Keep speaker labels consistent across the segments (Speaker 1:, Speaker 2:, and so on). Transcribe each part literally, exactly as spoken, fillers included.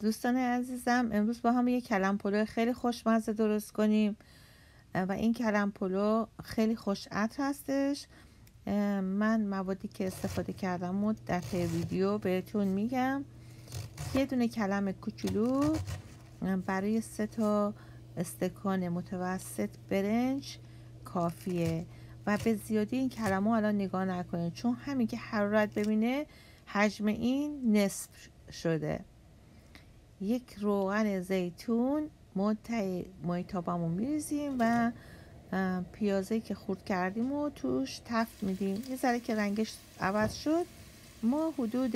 Speaker 1: دوستان عزیزم، امروز با هم یک کلم پلو خیلی خوشمزه درست کنیم و این کلم پلو خیلی خوش عطر هستش. من موادی که استفاده کردم و در طی ویدیو بهتون میگم. یه دونه کلم کوچولو برای سه تا استکان متوسط برنج کافیه و به زیادی این کلمو الان نگاه نکنید، چون همین که حرارت ببینه حجم این نصف شده. یک روغن زیتون مایتابمو میریزیم و پیازه که خورد کردیم و توش تفت میدیم. یه ذره که رنگش عوض شد ما حدود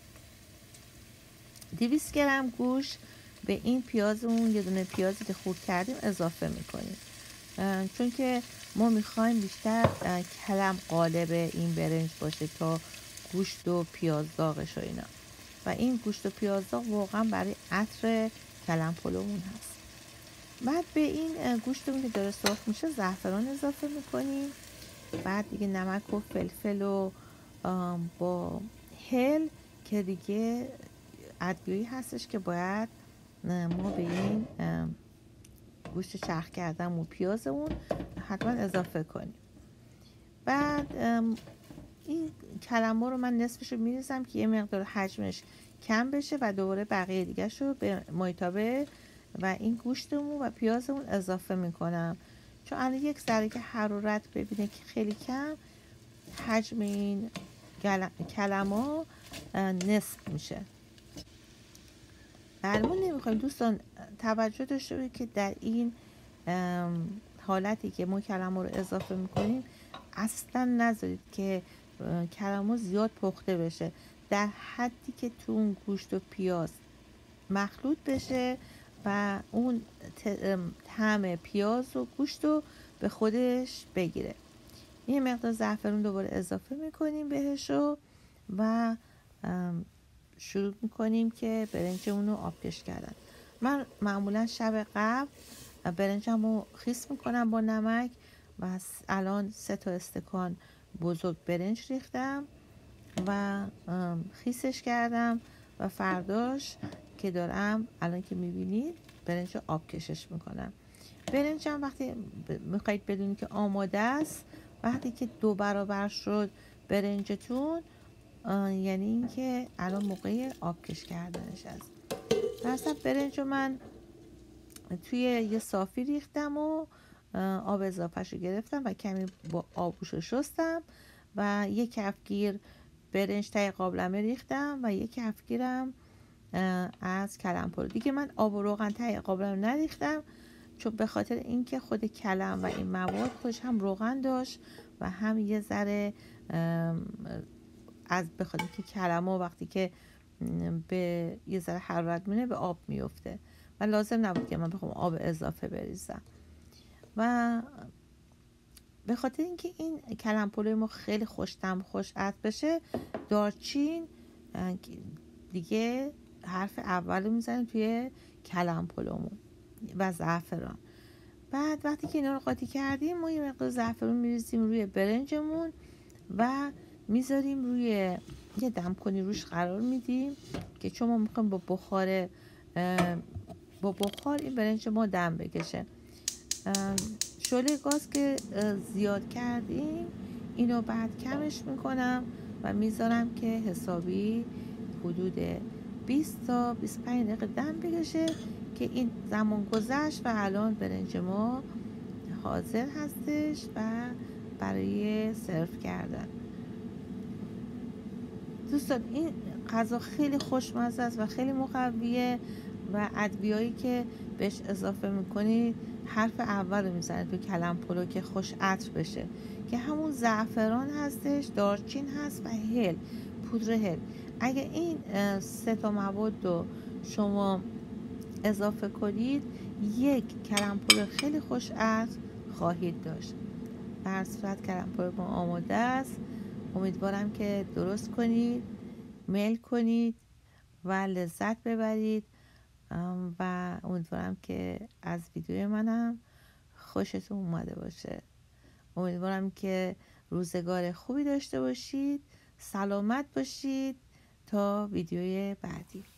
Speaker 1: دویست گرم گوشت به این پیازمون، یه دونه پیازی که خورد کردیم، اضافه میکنیم، چون که ما میخوایم بیشتر کلم قالب این برنج باشه تا گوشت و پیاز داغش و اینا. و این گوشت و پیاز داغ واقعا برای عطر کلم پلومون هست. بعد به این گوشتمون که داره سرخ میشه زعفران اضافه میکنیم. بعد دیگه نمک و فلفل و با هل که دیگه ادویه‌ای هستش که باید ما به این گوشت چرخ کردن و پیازمون حتما اضافه کنیم. بعد این کلم‌ها رو من نصفش رو میریزم که یه مقدار حجمش کم بشه و دوباره بقیه دیگه رو به مایتابه و این گوشتمون و پیازمون اضافه میکنم، چون الان یک ذره که حرارت ببینه که خیلی کم، حجم این کلم‌ها نصف میشه. ما نمیخوایم دوستان توجه داشته باشید که در این حالتی که ما کلم‌ها رو اضافه میکنیم اصلا نذارید که کلم‌ها زیاد پخته بشه، در حدی که تو اون گوشت و پیاز مخلوط بشه و اون طعم پیاز و گوشت رو به خودش بگیره. یه مقدار زعفرون دوباره اضافه میکنیم بهشو و شروع میکنیم که برنجمون رو آبکش کردن. من معمولا شب قبل برنجم رو خیس میکنم با نمک و الان سه تا استکان بزرگ برنج ریختم و خیسش کردم و فرداش که دارم الان که میبینید برنج رو آبکشش میکنم. برنجم وقتی میخواید بدونید که آماده است، وقتی که دو برابر شد برنجتون، یعنی اینکه الان موقع آبکش کردنش است. درسته برنج رو من توی یه صافی ریختم و آب اضافهش رو گرفتم و کمی با آبوش رو شستم و یک کفگیر برنج تای قابلمه ریختم و یک کفگیرم از کلم پلو. دیگه من آب و روغن تای قابلمه نریختم، چون به خاطر اینکه خود کلم و این مواد خودش هم روغن داشت و هم یه ذره از به خاطر که کلم‌ها وقتی که به یه ذره حرارت میونه به آب میفته و لازم نبود که من بخوام آب اضافه بریزم. و به خاطر اینکه این کلم پلوی ما خیلی خوش‌طعم خوش عطر بشه، دارچین دیگه حرف اولو میزنیم توی کلم پلومون و زعفران. بعد وقتی که اینا رو قاطی کردیم ما یه مقدار زعفران میریزیم روی برنجمون و میذاریم روی یه دمکنی روش قرار میدیم که چون ما میخوایم با بخار با بخار این برنج ما دم بکشه. شعله گاز که زیاد کردیم اینو بعد کمش میکنم و میذارم که حسابی حدود بیست تا بیست و پنج دقیقه دم بکشه که این زمان گذشت و الان برنج ما حاضر هستش و برای سرو کردن. دوستان این غذا خیلی خوشمزه است و خیلی مقویه و ادویه‌ای که بهش اضافه میکنید حرف اول رو میزنه تو کلم پلو که خوش عطر بشه، که همون زعفران هستش، دارچین هست و هل، پودر هل. اگه این سه تا مواد رو شما اضافه کنید یک کلم پلو خیلی خوش عطر خواهید داشت. به هر صورت کلم پلو ما آماده است. امیدوارم که درست کنید، میل کنید و لذت ببرید و امیدوارم که از ویدیو منم خوشتون اومده باشه. امیدوارم که روزگار خوبی داشته باشید، سلامت باشید تا ویدیوی بعدی.